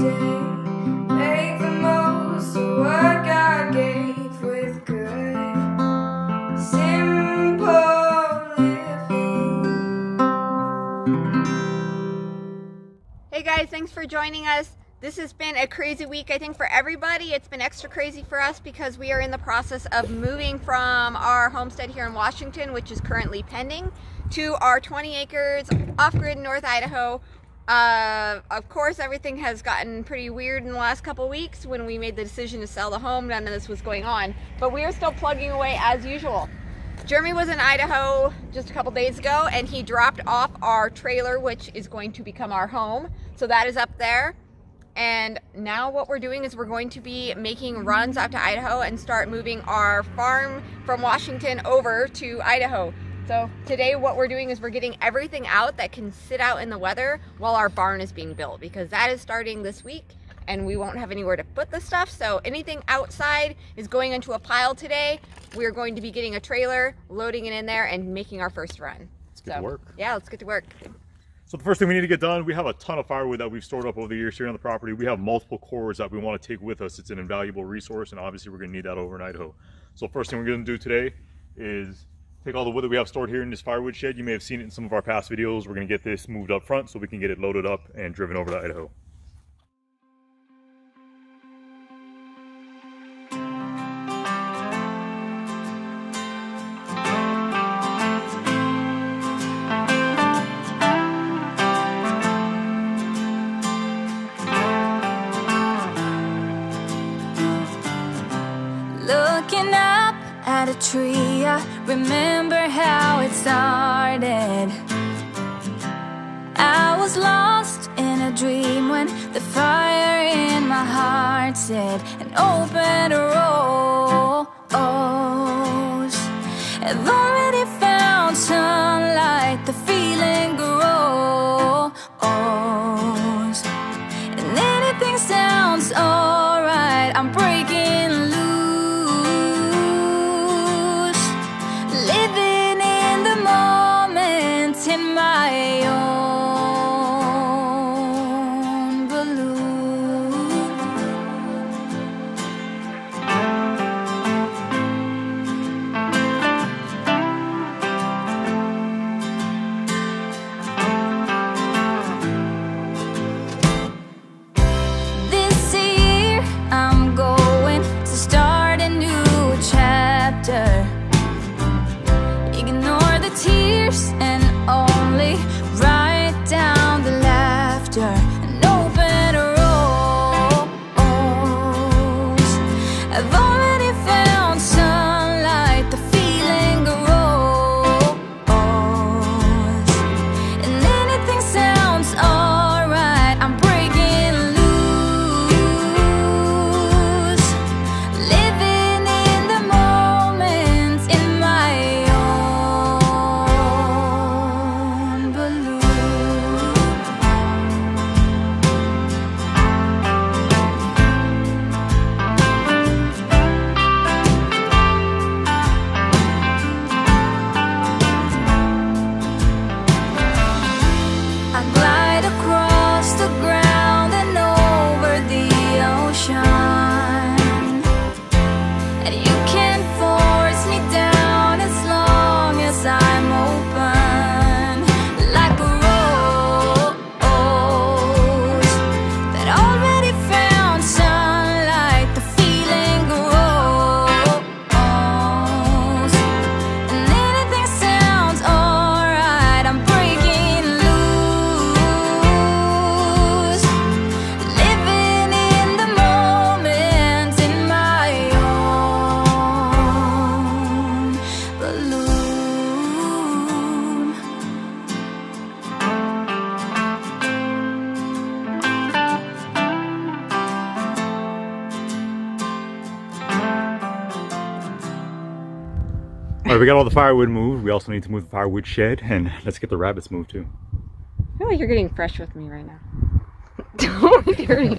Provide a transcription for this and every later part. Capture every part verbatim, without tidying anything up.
day. Make the most of what God gave with good, simple living. Hey guys, thanks for joining us. This has been a crazy week, I think, for everybody. It's been extra crazy for us because we are in the process of moving from our homestead here in Washington, which is currently pending, to our twenty acres off-grid in North Idaho. Uh, of course, everything has gotten pretty weird in the last couple weeks. When we made the decision to sell the home, none of this was going on, but we are still plugging away as usual. Jeremy was in Idaho just a couple days ago, and he dropped off our trailer, which is going to become our home. So that is up there. And now what we're doing is we're going to be making runs out to Idaho and start moving our farm from Washington over to Idaho. So today what we're doing is we're getting everything out that can sit out in the weather while our barn is being built, because that is starting this week and we won't have anywhere to put the stuff. So anything outside is going into a pile today. We're going to be getting a trailer, loading it in there, and making our first run. Let's get so, to work. Yeah, let's get to work. So the first thing we need to get done, we have a ton of firewood that we've stored up over the years here on the property. We have multiple cords that we want to take with us. It's an invaluable resource, and obviously we're going to need that over in Idaho. So first thing we're going to do today is take all the wood that we have stored here in this firewood shed. You may have seen it in some of our past videos. We're going to get this moved up front so we can get it loaded up and driven over to Idaho. Looking up at a tree, I remember how it started. I was lost in a dream when the fire in my heart said, an open rose. I've already found sunlight, the feeling grows, and anything sounds alright. I'm breaking loose, living in the moment in my own balloon. This year I'm going to start a new chapter. Ignore the tears and only write down the laughter. An open rose. I've already found sunlight, the feeling grows, and anything sounds alright. I'm breaking loose, living in the moment in my own balloon. I glide across the ground and over the ocean, and you can't force me down as long as I'm open, like a rose that already found sunlight, the feeling grows, and anything sounds alright. I'm breaking loose, living in the moment in my own balloon. All right, we got all the firewood moved. We also need to move the firewood shed, and let's get the rabbits moved too. I feel like you're getting fresh with me right now. Don't dirty.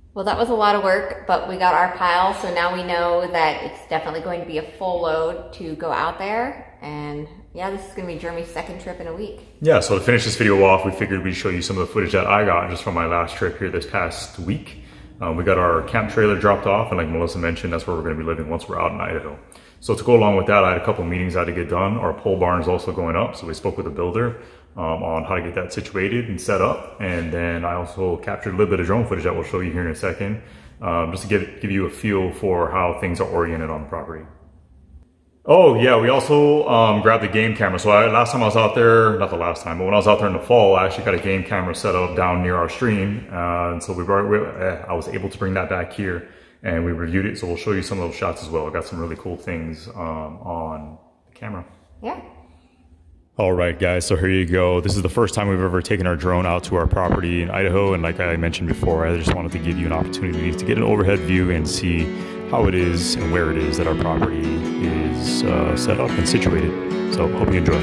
Well, that was a lot of work, but we got our pile, so now we know that it's definitely going to be a full load to go out there. And yeah, this is going to be Jeremy's second trip in a week. Yeah, so to finish this video off, we figured we'd show you some of the footage that I got just from my last trip here this past week. Um, we got our camp trailer dropped off, and like Melissa mentioned, that's where we're going to be living once we're out in Idaho. So to go along with that, I had a couple meetings I had to get done. Our pole barn is also going up, so we spoke with the builder um, on how to get that situated and set up. And then I also captured a little bit of drone footage that we'll show you here in a second, um, just to give, give you a feel for how things are oriented on the property. Oh yeah, we also um, grabbed the game camera. So I, last time I was out there, not the last time, but when I was out there in the fall, I actually got a game camera set up down near our stream. Uh, and so we brought, we, uh, I was able to bring that back here and we reviewed it. So we'll show you some of those shots as well. I got some really cool things um, on the camera. Yeah. All right, guys, so here you go. This is the first time we've ever taken our drone out to our property in Idaho. And like I mentioned before, I just wanted to give you an opportunity to get an overhead view and see how it is and where it is that our property is uh, set up and situated. So hope you enjoy.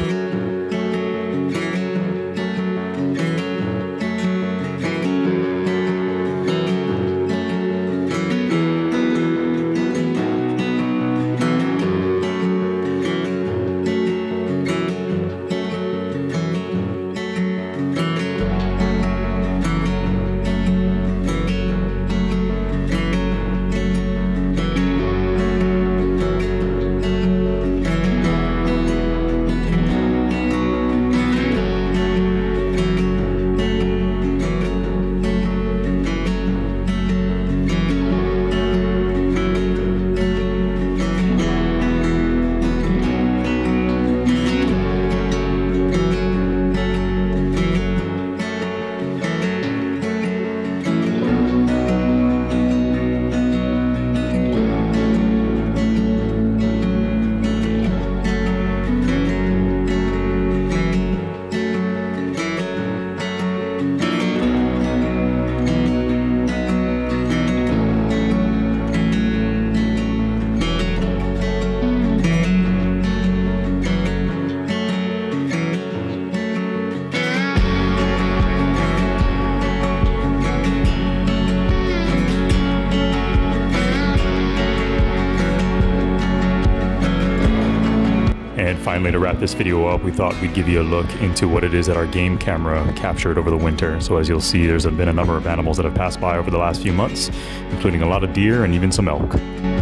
And finally, to wrap this video up, we thought we'd give you a look into what it is that our game camera captured over the winter. So as you'll see, there's been a number of animals that have passed by over the last few months, including a lot of deer and even some elk.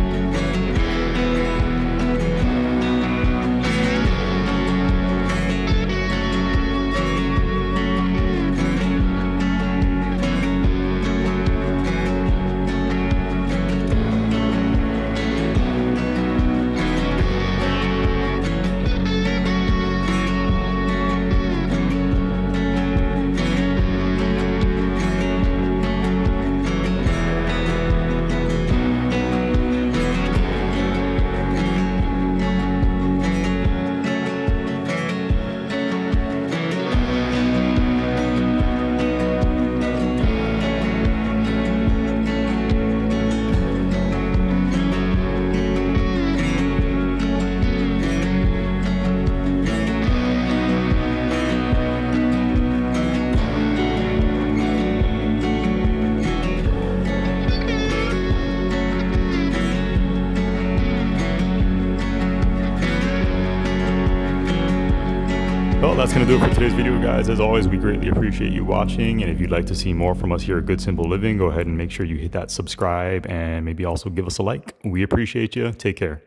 Well, that's going to do it for today's video, guys. As always, we greatly appreciate you watching. And if you'd like to see more from us here at Good Simple Living, go ahead and make sure you hit that subscribe and maybe also give us a like. We appreciate you. Take care.